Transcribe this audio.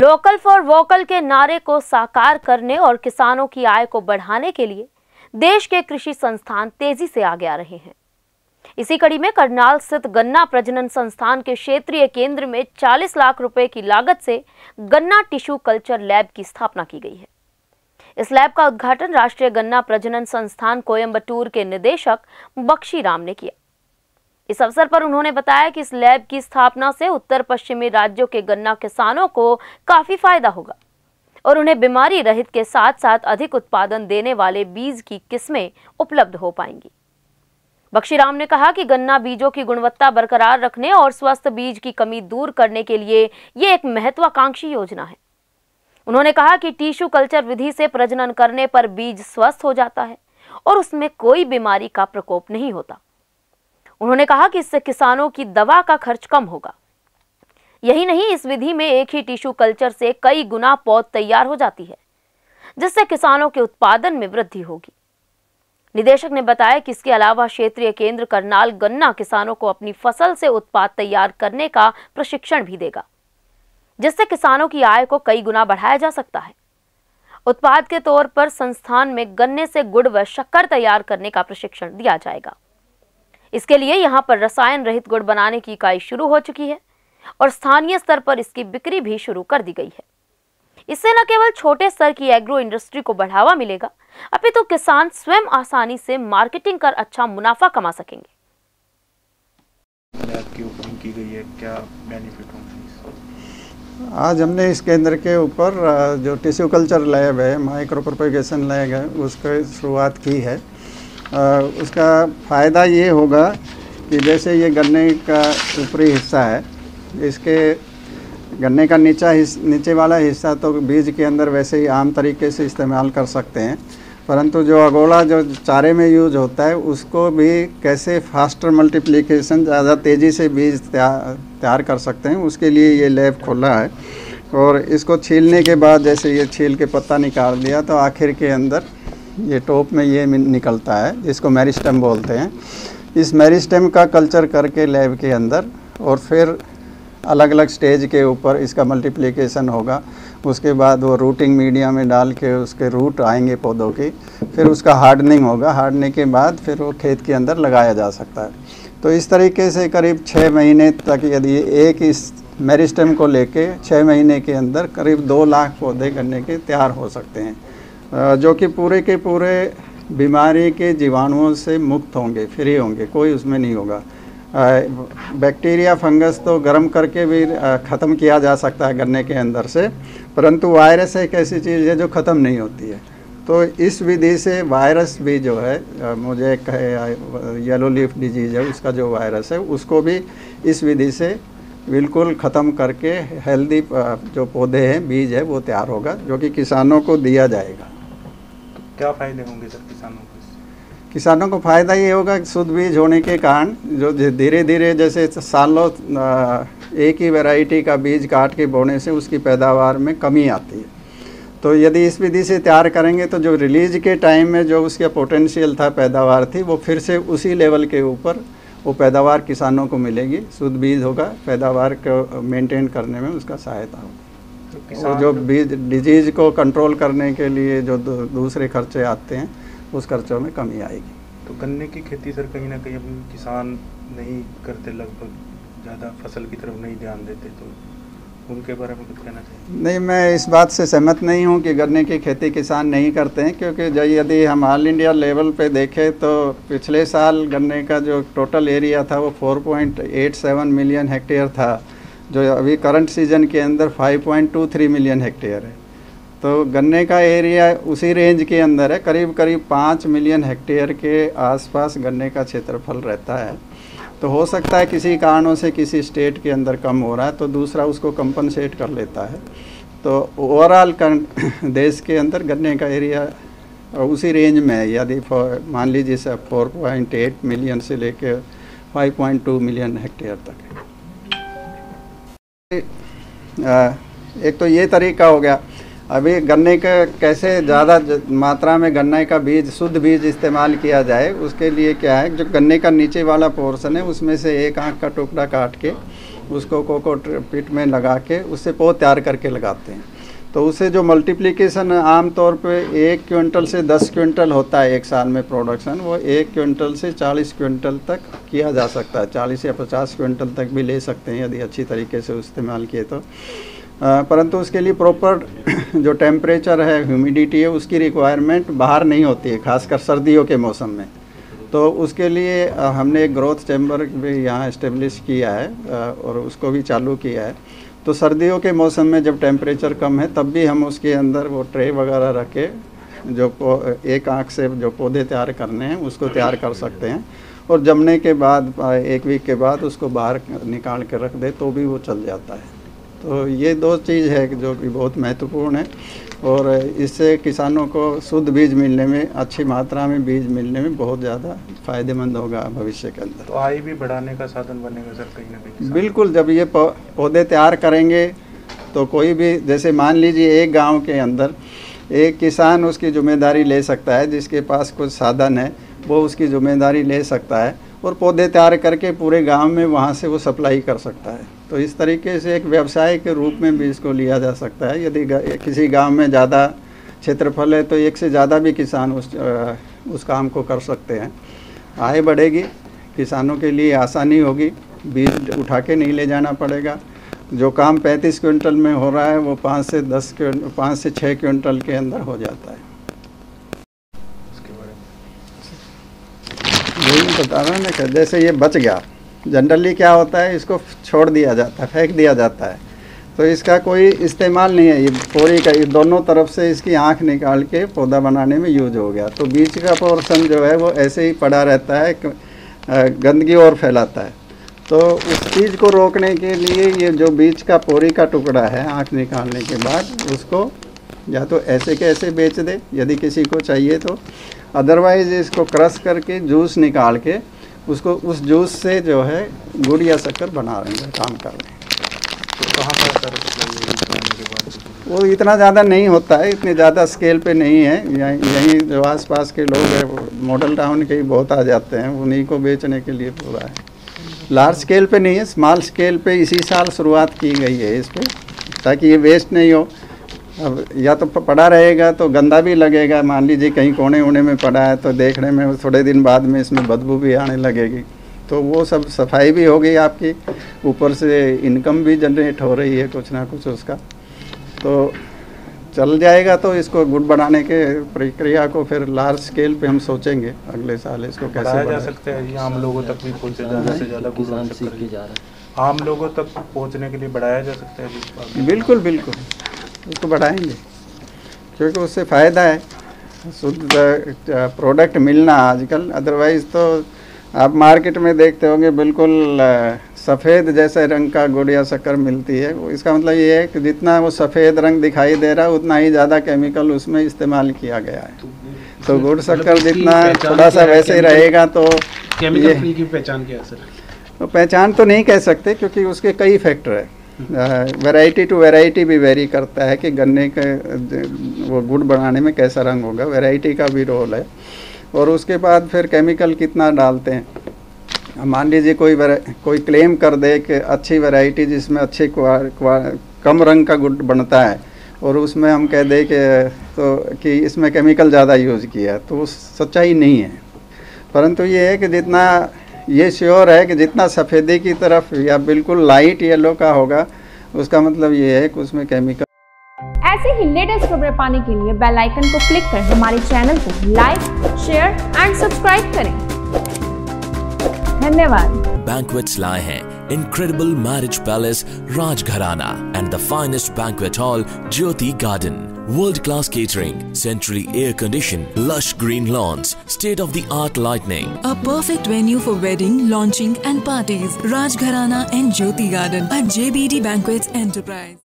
Local for vocal के नारे को साकार करने और किसानों की आय को बढ़ाने के लिए देश के कृषि संस्थान तेजी से आगे आ रहे हैं। इसी कड़ी में करनाल स्थित गन्ना प्रजनन संस्थान के क्षेत्रीय केंद्र में 40 लाख रुपए की लागत से गन्ना टिश्यू कल्चर लैब की स्थापना की गई है। इस लैब का उद्घाटन राष्ट्रीय गन्ना प्रजनन संस्थान कोयंबटूर के निदेशक बख्शी राम ने किया। इस अवसर पर उन्होंने बताया कि इस लैब की स्थापना से उत्तर पश्चिमी राज्यों के गन्ना किसानों को काफी फायदा होगा और उन्हें बीमारी रहित के साथ साथ अधिक उत्पादन देने वाले बीज की किस्में उपलब्ध हो पाएंगी। बख्शी राम ने कहा कि गन्ना बीजों की गुणवत्ता बरकरार रखने और स्वस्थ बीज की कमी दूर करने के लिए ये एक महत्वाकांक्षी योजना है। उन्होंने कहा कि टिश्यू कल्चर विधि से प्रजनन करने पर बीज स्वस्थ हो जाता है और उसमें कोई बीमारी का प्रकोप नहीं होता। उन्होंने कहा कि इससे किसानों की दवा का खर्च कम होगा। यही नहीं, इस विधि में एक ही टिश्यू कल्चर से कई गुना पौध तैयार हो जाती है, जिससे किसानों के उत्पादन में वृद्धि होगी। निदेशक ने बताया कि इसके अलावा क्षेत्रीय केंद्र करनाल गन्ना किसानों को अपनी फसल से उत्पाद तैयार करने का प्रशिक्षण भी देगा, जिससे किसानों की आय को कई गुना बढ़ाया जा सकता है। उत्पाद के तौर पर संस्थान में गन्ने से गुड़ व शक्कर तैयार करने का प्रशिक्षण दिया जाएगा। इसके लिए यहां पर रसायन रहित गुड़ बनाने की इकाई शुरू हो चुकी है और स्थानीय स्तर पर इसकी बिक्री भी शुरू कर दी गई है। इससे न केवल छोटे स्तर की एग्रो इंडस्ट्री को बढ़ावा मिलेगा, अपितु किसान स्वयं आसानी से मार्केटिंग कर अच्छा मुनाफा कमा सकेंगे। लैब की ओपनिंग की गई है, क्या बेनिफिट होंगे? आज हमने इस केंद्र के ऊपर जो टिश्यू कल्चर लैब है, माइक्रो प्रोपेगेशन लैब है, उसकी शुरुआत की है। उसका फ़ायदा ये होगा कि जैसे ये गन्ने का ऊपरी हिस्सा है, इसके गन्ने का नीचे वाला हिस्सा तो बीज के अंदर वैसे ही आम तरीके से इस्तेमाल कर सकते हैं, परंतु जो अगोला जो चारे में यूज होता है उसको भी कैसे फास्टर मल्टीप्लिकेशन, ज़्यादा तेज़ी से बीज तैयार कर सकते हैं, उसके लिए ये लैब खोला है। और इसको छीलने के बाद जैसे ये छील के पत्ता निकाल दिया तो आखिर के अंदर ये टॉप में ये निकलता है, जिसको मेरिस्टेम बोलते हैं। इस मेरिस्टेम का कल्चर करके लैब के अंदर और फिर अलग अलग स्टेज के ऊपर इसका मल्टीप्लिकेशन होगा। उसके बाद वो रूटिंग मीडिया में डाल के उसके रूट आएंगे पौधों की, फिर उसका हार्डनिंग होगा। हार्डनिंग के बाद फिर वो खेत के अंदर लगाया जा सकता है। तो इस तरीके से करीब 6 महीने तक, यदि एक इस मेरिस्टेम को लेके 6 महीने के अंदर करीब 2 लाख पौधे गन्ने के तैयार हो सकते हैं, जो कि पूरे के पूरे बीमारी के जीवाणुओं से मुक्त होंगे, फ्री होंगे, कोई उसमें नहीं होगा। बैक्टीरिया फंगस तो गर्म करके भी ख़त्म किया जा सकता है गन्ने के अंदर से, परंतु वायरस एक ऐसी चीज़ है जो ख़त्म नहीं होती है। तो इस विधि से वायरस भी जो है, मुझे येलो लीफ डिजीज़ है, उसका जो वायरस है उसको भी इस विधि से बिल्कुल ख़त्म करके हेल्दी जो पौधे हैं, बीज है, वो तैयार होगा, जो कि किसानों को दिया जाएगा। तो क्या फ़ायदे होंगे सर किसानों को? किसानों को फ़ायदा ये होगा कि शुद्ध बीज होने के कारण जो धीरे धीरे जैसे सालों एक ही वैरायटी का बीज काट के बोने से उसकी पैदावार में कमी आती है। तो यदि इस विधि से तैयार करेंगे तो जो रिलीज के टाइम में जो उसका पोटेंशियल था, पैदावार थी, वो फिर से उसी लेवल के ऊपर वो पैदावार किसानों को मिलेगी। शुद्ध बीज होगा, पैदावार को मेंटेन करने में उसका सहायता होगी। और जो बीज डिजीज़ को कंट्रोल करने के लिए जो दूसरे खर्चे आते हैं, उस खर्चों में कमी आएगी। तो गन्ने की खेती सर कहीं ना कहीं अभी किसान नहीं करते, लगभग ज़्यादा फसल की तरफ नहीं ध्यान देते, तो उनके बारे में कुछ कहना चाहिए? नहीं, मैं इस बात से सहमत नहीं हूँ कि गन्ने की खेती किसान नहीं करते हैं, क्योंकि यदि हम ऑल इंडिया लेवल पे देखें तो पिछले साल गन्ने का जो टोटल एरिया था वो 4.87 मिलियन हेक्टेयर था, जो अभी करंट सीजन के अंदर 5.23 मिलियन हेक्टेयर है। तो गन्ने का एरिया उसी रेंज के अंदर है, करीब करीब 5 मिलियन हेक्टेयर के आसपास गन्ने का क्षेत्रफल रहता है। तो हो सकता है किसी कारणों से किसी स्टेट के अंदर कम हो रहा है तो दूसरा उसको कंपनसेट कर लेता है। तो ओवरऑल देश के अंदर गन्ने का एरिया उसी रेंज में है। यदि मान लीजिए 4.8 मिलियन से लेके 5.2 मिलियन हेक्टेयर तक है। एक तो ये तरीका हो गया। अभी गन्ने का कैसे ज़्यादा मात्रा में गन्ने का बीज, शुद्ध बीज इस्तेमाल किया जाए, उसके लिए क्या है, जो गन्ने का नीचे वाला पोर्शन है उसमें से एक आँख का टुकड़ा काट के उसको कोकोपीट में लगा के उससे पौध तैयार करके लगाते हैं। तो उससे जो मल्टीप्लिकेशन आमतौर पे 1 क्विंटल से 10 क्विंटल होता है एक साल में प्रोडक्शन, वो 1 क्विंटल से 40 क्विंटल तक किया जा सकता है। 40 या 50 क्विंटल तक भी ले सकते हैं यदि अच्छी तरीके से इस्तेमाल किए तो। परंतु उसके लिए प्रॉपर जो टेम्परेचर है, ह्यूमिडिटी है, उसकी रिक्वायरमेंट बाहर नहीं होती है, खासकर सर्दियों के मौसम में। तो उसके लिए हमने एक ग्रोथ चैम्बर भी यहाँ इस्टेब्लिश किया है और उसको भी चालू किया है। तो सर्दियों के मौसम में जब टेम्परेचर कम है तब भी हम उसके अंदर वो ट्रे वगैरह रख के जो एक आँख से जो पौधे तैयार करने हैं उसको तैयार कर सकते हैं, और जमने के बाद 1 वीक के बाद उसको बाहर निकाल के रख दे तो भी वो चल जाता है। तो ये 2 चीज़ है जो कि बहुत महत्वपूर्ण है, और इससे किसानों को शुद्ध बीज मिलने में, अच्छी मात्रा में बीज मिलने में बहुत ज़्यादा फ़ायदेमंद होगा भविष्य के अंदर। तो आय भी बढ़ाने का साधन बनेगा सर कहीं ना कहीं? बिल्कुल, जब ये पौधे तैयार करेंगे तो कोई भी, जैसे मान लीजिए एक गांव के अंदर एक किसान उसकी जिम्मेदारी ले सकता है, जिसके पास कुछ साधन है वो उसकी जिम्मेदारी ले सकता है और पौधे तैयार करके पूरे गांव में वहां से वो सप्लाई कर सकता है। तो इस तरीके से एक व्यवसाय के रूप में भी इसको लिया जा सकता है। यदि किसी गांव में ज़्यादा क्षेत्रफल है तो एक से ज़्यादा भी किसान उस काम को कर सकते हैं। आय बढ़ेगी, किसानों के लिए आसानी होगी, बीज उठा के नहीं ले जाना पड़ेगा। जो काम 35 क्विंटल में हो रहा है वो 5 से 6 क्विंटल के अंदर हो जाता है। यही बता रहा ना कि जैसे ये बच गया, जनरली क्या होता है, इसको छोड़ दिया जाता है, फेंक दिया जाता है, तो इसका कोई इस्तेमाल नहीं है। ये पोरी का ये दोनों तरफ से इसकी आँख निकाल के पौधा बनाने में यूज हो गया, तो बीच का पोर्शन जो है वो ऐसे ही पड़ा रहता है, गंदगी और फैलाता है। तो उस चीज़ को रोकने के लिए ये जो बीच का पोरी का टुकड़ा है, आँख निकालने के बाद उसको या तो ऐसे के ऐसे बेच दे यदि किसी को चाहिए तो, अदरवाइज़ इसको क्रश करके जूस निकाल के उसको, उस जूस से जो है गुड़ या शक्कर बना रहे हैं, काम कर रहे हैं। तो कहाँ पर सर वो इतना ज़्यादा नहीं होता है, इतने ज़्यादा स्केल पे नहीं है। यहीं जो आसपास के लोग हैं मॉडल टाउन के ही बहुत आ जाते हैं, उन्हीं को बेचने के लिए पूरा है। लार्ज स्केल पे नहीं है, स्मॉल स्केल पे इसी साल शुरुआत की गई है इस पर, ताकि ये वेस्ट नहीं हो। अब या तो पड़ा रहेगा तो गंदा भी लगेगा, मान लीजिए कहीं कोने वोने में पड़ा है तो देखने में थोड़े दिन बाद में इसमें बदबू भी आने लगेगी, तो वो सब सफाई भी हो गई आपकी, ऊपर से इनकम भी जनरेट हो रही है कुछ ना कुछ उसका, तो चल जाएगा। तो इसको गुड़ बनाने के प्रक्रिया को फिर लार्ज स्केल पे हम सोचेंगे अगले साल इसको कैसे बढ़ाया जा सकता है। आम लोगों तक भी पहुँचे, ज़्यादा से ज़्यादा गुड़ आम लोगों तक पहुँचने के लिए बढ़ाया जा सकता है। बिल्कुल बिल्कुल, उसको बढ़ाएंगे क्योंकि उससे फ़ायदा है, शुद्ध प्रोडक्ट मिलना आजकल। अदरवाइज़ तो आप मार्केट में देखते होंगे बिल्कुल सफ़ेद जैसे रंग का गुड़ या शक्कर मिलती है। इसका मतलब ये है कि जितना वो सफ़ेद रंग दिखाई दे रहा है उतना ही ज़्यादा केमिकल उसमें इस्तेमाल किया गया है। तो गुड़ शक्कर जितना थोड़ा सा वैसे ही रहेगा तो केमिकल फ्री की पहचान क्या है सर? तो पहचान तो नहीं कह सकते क्योंकि उसके कई फैक्टर है। वैरायटी टू वैरायटी भी वेरी करता है कि गन्ने के वो गुड़ बनाने में कैसा रंग होगा, वैरायटी का भी रोल है। और उसके बाद फिर केमिकल कितना डालते हैं। मान लीजिए कोई क्लेम कर दे कि अच्छी वैरायटी जिसमें अच्छे कम रंग का गुड़ बनता है और उसमें हम कह दें कि इसमें केमिकल ज़्यादा यूज़ किया, तो वो सच्चाई नहीं है। परंतु ये है कि जितना ये श्योर है कि जितना सफ़ेदी की तरफ या बिल्कुल लाइट येलो का होगा, उसका मतलब ये है कि उसमें केमिकल। ऐसे ही लेटेस्ट खबरें पाने के लिए बेल आइकन को क्लिक कर हमारे चैनल को लाइक, शेयर एंड सब्सक्राइब करें। धन्यवाद। Banquets lie हैं incredible marriage palace Rajgharana and the finest banquet hall Jyoti Garden. World-class catering, centrally air-conditioned, lush green lawns, state-of-the-art lighting. A perfect venue for wedding, launching and parties. Rajgharana and Jyoti Garden at JBD Banquets Enterprise.